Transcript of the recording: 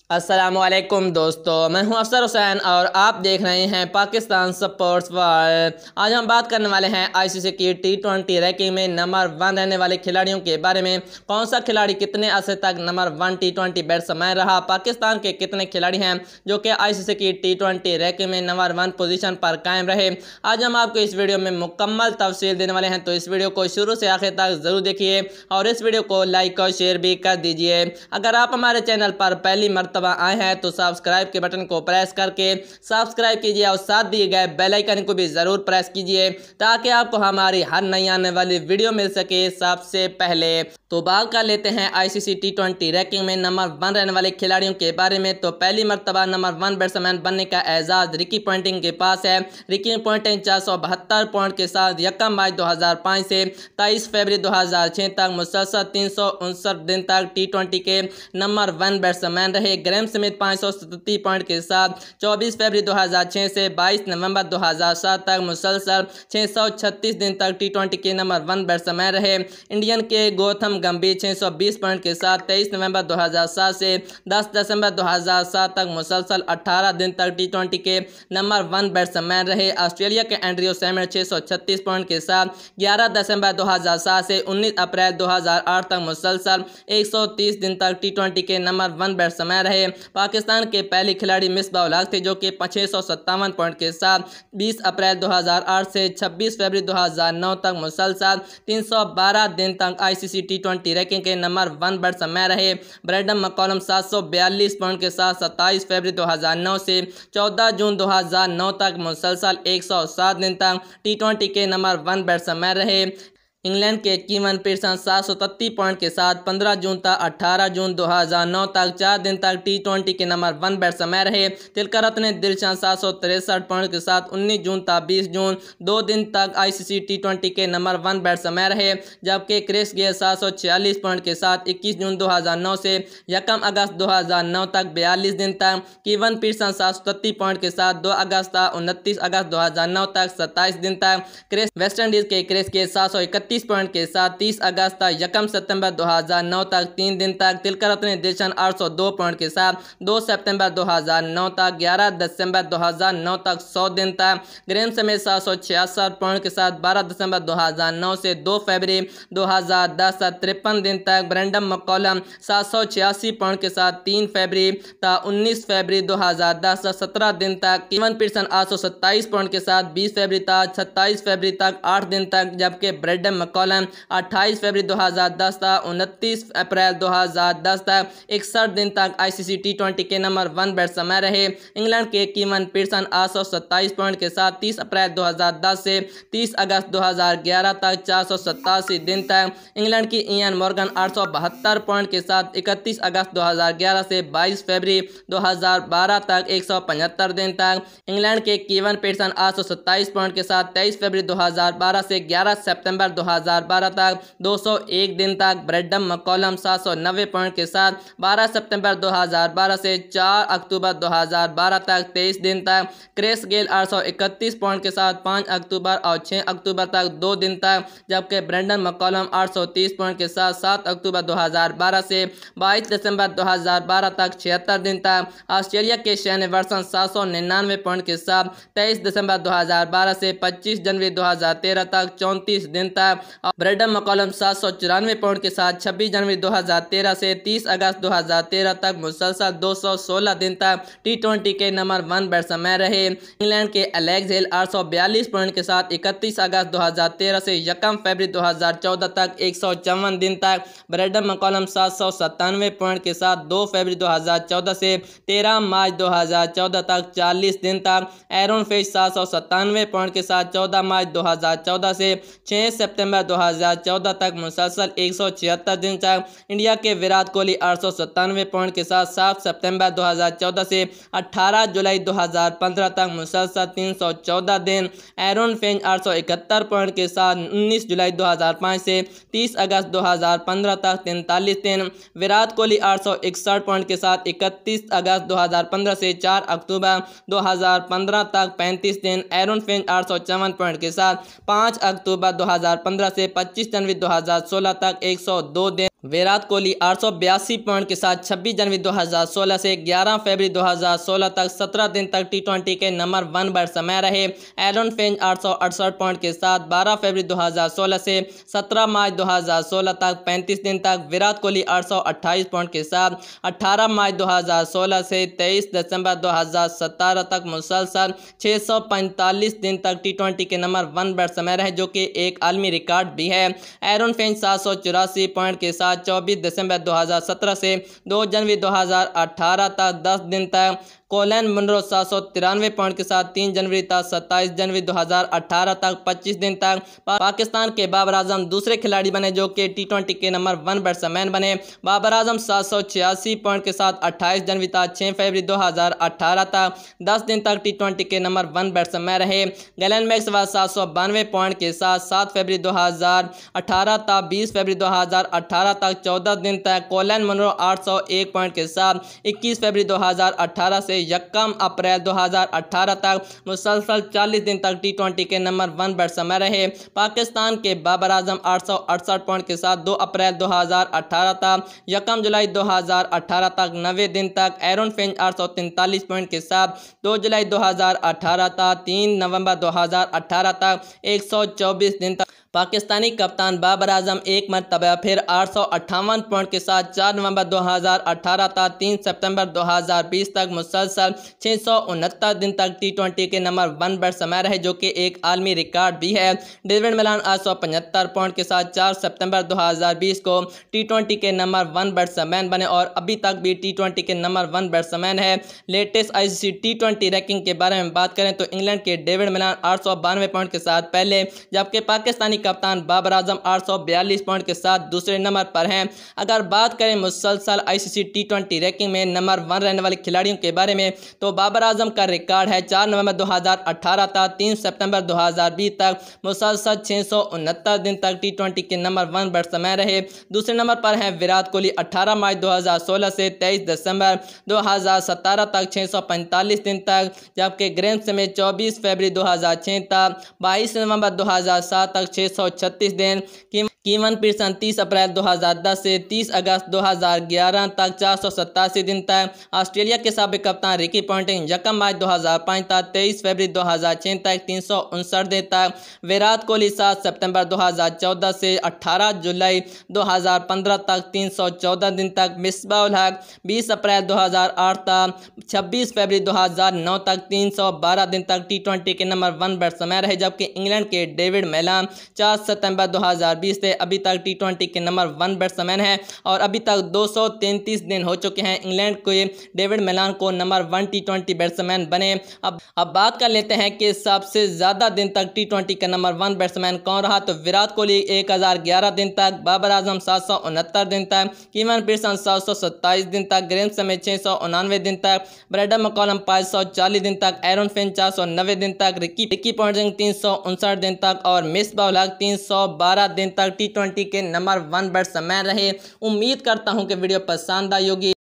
अस्सलामुअलैकुम दोस्तों, मैं हूं अफसर हुसैन और आप देख रहे हैं पाकिस्तान स्पोर्ट्स वर्ल्ड। आज हम बात करने वाले हैं आईसीसी की T20 रैंकिंग में नंबर 1 रहने वाले खिलाड़ियों के बारे में। कौन सा खिलाड़ी कितने अरसे तक नंबर 1 T20 बैट्समैन रहा, पाकिस्तान के कितने खिलाड़ी हैं जो कि आईसीसी की T20 रैंकिंग में नंबर 1 पोजीशन पर कायम रहे। आज हम आपको इस वीडियो में मुकम्मल तफसील देने वाले हैं, तो इस वीडियो को शुरू से आखिर तक जरूर देखिए और इस वीडियो को लाइक और शेयर भी कर दीजिए। अगर आप हमारे चैनल पर पहली मर्तबा आए हैं तो सब्सक्राइब के बटन को प्रेस करके सब्सक्राइब कीजिए और साथ दिए गए बेल आइकन को भी जरूर प्रेस कीजिए ताकि आपको हमारी हर नई आने वाली वीडियो मिल सके सबसे पहले। तो बात कर लेते हैं आईसीसी T20 रैंकिंग में नंबर 1 रहने वाले खिलाड़ियों के बारे में। तो पहली मर्तबा नंबर 1 बैट्समैन बनने का एजाज रिकी पॉन्टिंग के पास है। रिकी पॉन्टिंग 472 पॉइंट के साथ 1 मार्च 2005 से 23 फरवरी 2006 तक मुसलसल 359 दिन तक T20 के नंबर 1 बैट्समैन रहे। ग्रेम स्मिथ 537 पॉइंट के साथ 24 फरवरी 2006 से 22 नवंबर 2007 तक मुसलसल 636 दिन तक T20 के नंबर 1 बैट्समैन रहे। इंडियन के गौतम गंभीर 620 पॉइंट के साथ 23 नवंबर 2007 से 10 दिसंबर 2007 तक मुसलसल 18 दिन तक T20 के नंबर 1 बैट्समैन रहे। ऑस्ट्रेलिया के एंड्रयू सैमुअल 636 पॉइंट के साथ 11 दिसंबर 2007 से 19 अप्रैल 2008 तक मुसलसल 130 दिन तक T20 के नंबर 1 बैट्समैन रहे। पाकिस्तान के पहले खिलाड़ी मिसबाह-उल हक थे जो कि 657 पॉइंट के साथ 20 अप्रैल 2008 से 26 फरवरी 2009 तक मुसलसल 312 दिन तक आईसीसी T20 रैंकिंग के नंबर 1 बैट्समैन रहे। ब्रैंडन मैकलम 742 पॉइंट के साथ 27 फरवरी 2009 से 14 जून 2009 तक मुसलसल 107 दिन तक T20 के नंबर 1 बैट्समैन रहे। इंग्लैंड के कीवन पीटरसन 733 पॉइंट के साथ 15 जून तक 18 जून 2009 तक 4 दिन तक T20 के नंबर 1 बैट्समैन रहे। तिलकरत्ने दिलशान 763 पॉइंट के साथ 19 जून तक 20 जून 2 दिन तक आईसीसी T20 के नंबर 1 बैट्समैन रहे। जबकि क्रिस गेल 746 पॉइंट के साथ 21 जून 2009 से 1 अगस्त 2009 तक 42 दिन तक, कीवन पीटरसन 733 पॉइंट के साथ 2 अगस्त तक 29 अगस्त 2009 तक 27 दिन तक, वेस्टइंडीज के क्रिस गेल 731 पॉइंट के साथ 30 अगस्त तक 1 सितंबर 2009 तक 3 दिन तक, तिलकरत्ने दिलशान 802 पॉइंट के साथ 2 सितंबर 2009 तक 11 दिसंबर 2009 तक 100 दिन तक, ग्रेम स्मिथ 766 पॉइंट के साथ 12 दिसंबर 2009 से 2 फरवरी 2010 तक 53 दिन तक, ब्रैंडन मैकलम 786 पॉइंट के साथ 3 फरवरी तक 19 फरवरी 2010 तक 17 दिन तक, कीवन पीटरसन 827 पॉइंट के साथ 20 फरवरी तक 27 फरवरी तक 8 दिन तक, जबकि ब्रैंडन मैकलम 28 फरवरी 2010 तक 29 अप्रैल 2010 तक 61 दिन तक आईसीसी T20 के नंबर 1 बैट्समैन रहे। इंग्लैंड के कीवन पीटरसन 827 पॉइंट के साथ 30 अप्रैल 2010 से 30 अगस्त 2011 तक 487 दिन तक, इंग्लैंड की इयान मॉर्गन 872 पॉइंट के साथ 31 अगस्त 2011 से 22 फरवरी 2012 तक 175 दिन तक, इंग्लैंड के कीवन पीटरसन 827 पॉइंट के साथ 23 फरवरी 2012 से 11 सितंबर 2012 तक 201 दिन तक, ब्रैंडन मैकलम 790 पॉइंट के साथ 12 सितंबर 2012 से 4 अक्टूबर 2012 तक 23 दिन तक, क्रिस गेल 831 पॉइंट के साथ 5 अक्टूबर और 6 अक्टूबर तक 2 दिन तक, जबकि ब्रैंडन मैकलम 830 पॉइंट के साथ 7 अक्टूबर 2012 से 22 दिसंबर 2012 तक 76 दिन तक, ऑस्ट्रेलिया के शेन वॉटसन 799 पॉइंट के साथ 23 दिसंबर 2012 से 25 जनवरी 2013 तक 34 दिन तक, ब्रैंडन मैकलम 794 पॉइंट के साथ 26 जनवरी 2013 से 30 अगस्त 2013 तक मुसलसल 216 दिन तक T20 के नंबर 1 बैट्समैन रहे। इंग्लैंड के एलेक्स हेल 842 पॉइंट के साथ 31 अगस्त 2013 से 1 फरवरी 2014 तक 154 दिन तक, ब्रैंडन मैकलम 797 पॉइंट के साथ 2 फरवरी 2014 से 13 मार्च 2014 तक 40 दिन तक, एरोन फिश 797 पॉइंट के साथ 14 मार्च 2014 से 6 सितंबर 2014 तक मुसलसल 176 दिन तक, इंडिया के विराट कोहली 897 पॉइंट के साथ 7 सितंबर 2014 से 18 जुलाई 2015 तक मुसलसल 314 दिन, एरोन फिंच 871 पॉइंट के साथ 19 जुलाई 2005 से 30 अगस्त 2015 तक 43 दिन, विराट कोहली 861 पॉइंट के साथ 31 अगस्त 2015 से 4 अक्टूबर 2015 तक 35 दिन, एरोन फिंच 854 पॉइंट के साथ 5 अक्टूबर 2015 से 25 जनवरी 2016 तक 102 दिन, विराट कोहली 882 पॉइंट के साथ 26 जनवरी 2016 से 11 फरवरी 2016 तक 17 दिन तक T20 के नंबर 1 बैट्समैन रहे। एरन फिंच 868 पॉइंट के साथ 12 फरवरी 2016 से 17 मार्च 2016 तक 35 दिन तक। विराट कोहली 828 पॉइंट के साथ 18 मार्च 2016 से 23 दिसंबर 2017 तक मुसलसल 645 दिन तक T20 के नंबर 1 बैट्समैन रहे, जो कि एक आलमी रिकॉर्ड भी है। एरन फिंच 784 पॉइंट के साथ 24 दिसंबर 2017 से 2 जनवरी 2018 तक 10 दिन तक। कोलिन मुनरो 793 पॉइंट के साथ 3 जनवरी तक 27 जनवरी 2018 तक 25 दिन तक। पाकिस्तान के बाबर आजम दूसरे खिलाड़ी बने जो कि T20 के नंबर 1 बैट्समैन बने। बाबर आजम 786 पॉइंट के साथ 28 जनवरी तक 6 फरवरी 2018 तक 10 दिन तक T20 के नंबर 1 बैट्समैन रहे। गैलन मैक्सवेल 792 पॉइंट के साथ 7 फरवरी 2018 तक 20 फरवरी 2018 तक 14 दिन तक। कोलिन मुनरो 801 पॉइंट के साथ 21 फरवरी 2018 से 1 अप्रैल 2018 तक मुसलसल 40 दिन तक T20 के नंबर 1 बैट्समैन रहे। पाकिस्तान के बाबर आजम 868 पॉइंट के साथ 2 अप्रैल 2018 तक 1 जुलाई 2018 तक 90 दिन तक। एरन फिंच 843 पॉइंट के साथ 2 जुलाई 2018 तक 3 नवंबर 2018 तक 124 दिन तक। पाकिस्तानी कप्तान बाबर आजम एक मरतबा फिर 858 पॉइंट के साथ 4 नवंबर 2018 तक 3 सितंबर 2020 तक मुसलसल 669 दिन तक T20 के नंबर 1 बैट्समैन रहे, जो कि एक आलमी रिकॉर्ड भी है। डेविड मिलान 875 पॉइंट के साथ 4 सितंबर 2020 को T20 के नंबर 1 बैट्समैन बने और अभी तक भी T20 के नंबर 1 बैट्समैन है। लेटेस्ट ICC T20 रैंकिंग के बारे में बात करें तो इंग्लैंड के डेविड मिलान 892 पॉइंट के साथ पहले, जबकि पाकिस्तानी कप्तान बाबर आजम 842 पॉइंट के साथ दूसरे नंबर पर हैं। अगर बात करें मुसलसल ICC T20 रैंकिंग में नंबर 1 रहने वाले खिलाड़ियों के बारे में तो बाबर आजम का रिकॉर्ड है 4 नवंबर 2018 तक 3 सितंबर 2020 तक मुसलसल 669 दिन तक T20 के नंबर 1 बैट्समैन रहे। दूसरे नंबर पर हैं विराट कोहली 18 मार्च 2016 से 23 दिसंबर 2017 तक 645 दिन तक, जबकि ग्रेम स्मिथ 24 फरवरी 2006 तक 22 नवंबर 2007 तक 636 दिन। कीवन पीटरसन 30 अप्रैल 2010 से 30 अगस्त 2011 तक 487 दिन तक। ऑस्ट्रेलिया के साबिक कप्तान रिकी पॉन्टिंग 1 मार्च 2005 तक 23 फरवरी 2006 तक 359 दिन तक। विराट कोहली 7 सितंबर 2014 से 18 जुलाई 2015 तक 314 दिन तक। मिसबाह उल हक 20 अप्रैल 2008 तक 26 फरवरी 2009 तक 312 दिन तक T20 के नंबर 1 बैट्समैन रहे, जबकि इंग्लैंड के डेविड मिलान 4 सितंबर 2020 से अभी तक T20 के नंबर 1 बैट्समैन है और अभी तक 233 दिन हो चुके हैं इंग्लैंड को डेविड मिलान को नंबर 1 T20 बैट्समैन बने। अब बात कर लेते हैं कि सबसे ज़्यादा दिन तक T20 का नंबर 1 बैट्समैन कौन रहा, तो विराट कोहली 1011 दिन तक, बाबर आजम 769 दिन तक, कीवन पीटरसन 727 दिन तक, ग्रेम स्मिथ 689 दिन तक, ब्रैडन मैकलम 540 दिन तक, एरन फिंच 490 दिन तक, रिकी पॉन्टिंग 359 दिन तक और मिसबाह उल हक 312 दिन तक T20 के नंबर 1 बैट्समैन रहे। उम्मीद करता हूं कि वीडियो पसंद आई होगी।